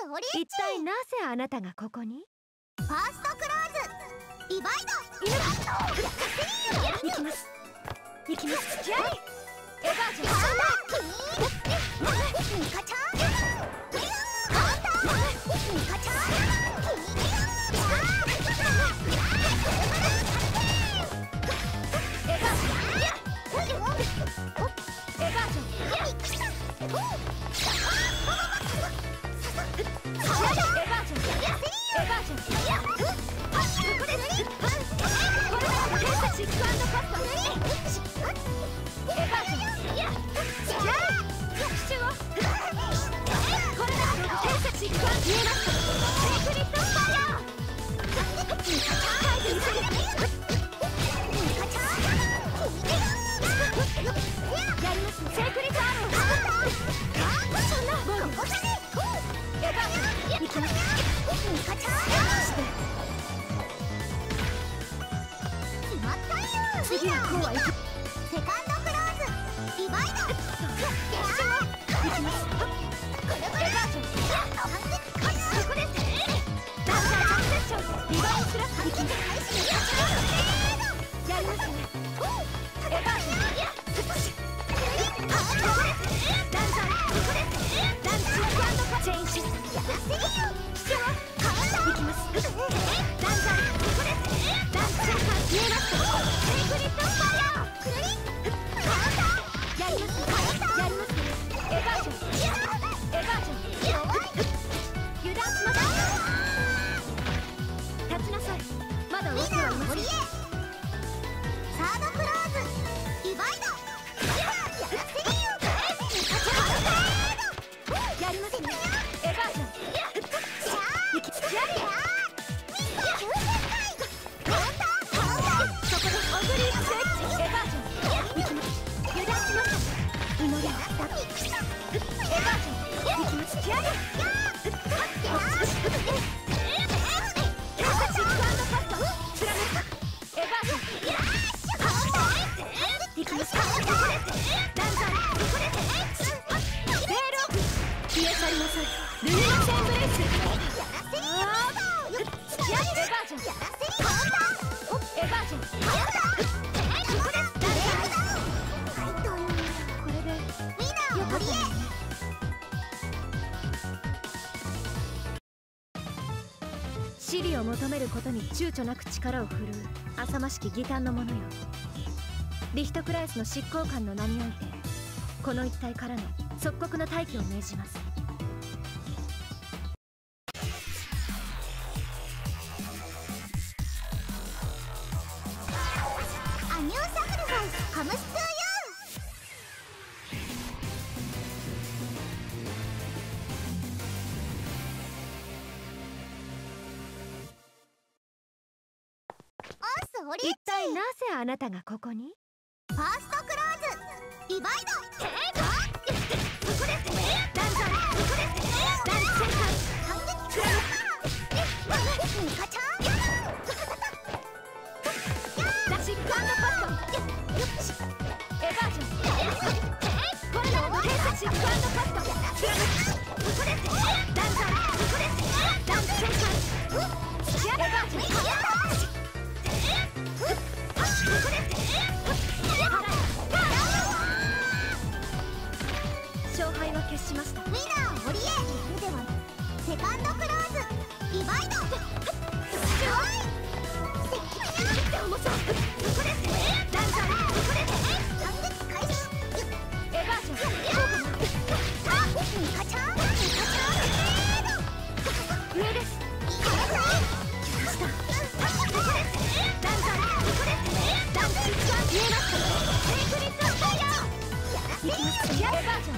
一体なぜあなたがここに？ ファーストクローズディバイド。 行きます。行きます。気合い。エバージョン。 ミカちゃん。カウンター。ミカちゃん。エバージョン。エバージョン。次はこうはいく。セカンドクローズディバイド。行きます。エバージョン。ここです。ダンサーセッションリバウンドクラス。行きます。やりますね。エバージョン。ダンサーここです。ダンスチェインシス。やらせよ。カウンター。行きます。ダンサーここです。ダンスチェイン見えますか？私利を求めることに躊躇なく力を振るう浅ましき義胆の者よ。リヒトクラエスの執行官の名においてこの一帯からの即刻の退去を命じます。アニューサクリファイスカムストゥーユー。一体なぜあなたがここに？ファーストクローズディバイド。ここです。ダンサーここです。ダンスセンター反撃クラブ。ミカちゃん。ダッシュパッド。エバージョン。これらの偏差値パッド。ここです。ダンサーここです。ダンスセンター。エバージョン。勝敗は決しました。ウィナーオリエ。ではセカンドクローズディバイド。重さここです。ダンサーここです。反撃開始。エバージョン。ミカちゃん。上です。ここです。ダンサーここです。ダンス見えますか？セイクリッドファイヤー。エバージョン。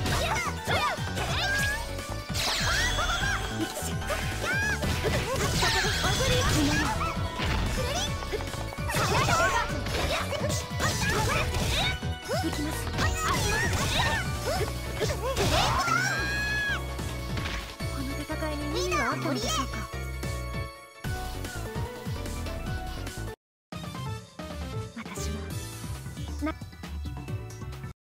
この戦いに意味はあったのでしょうか？